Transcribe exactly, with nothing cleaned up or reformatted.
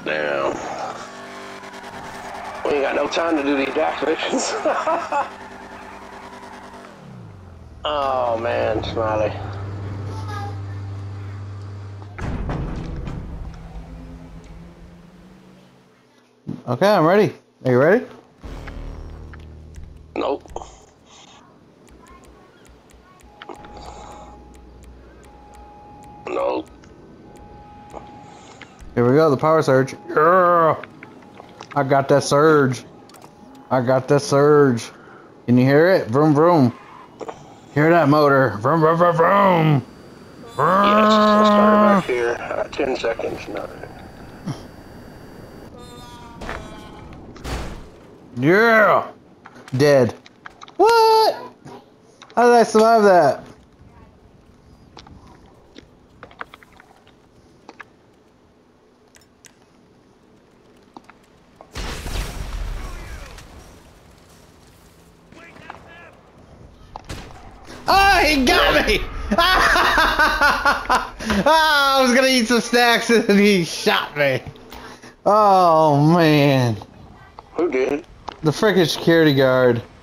Damn. We ain't got no time to do these activations. Oh man, Smiley. Okay, I'm ready. Are you ready? Nope. Nope. Here we go, the power surge. Yeah! I got that surge. I got that surge. Can you hear it? Vroom vroom. Hear that motor? Vroom vroom vroom vroom. Yes, I'll start it back here. Uh, ten seconds. No. Yeah! Dead. What? How did I survive that? Oh, he got me! Ah, I was gonna eat some snacks and he shot me. Oh man. Who did? The frickin' security guard.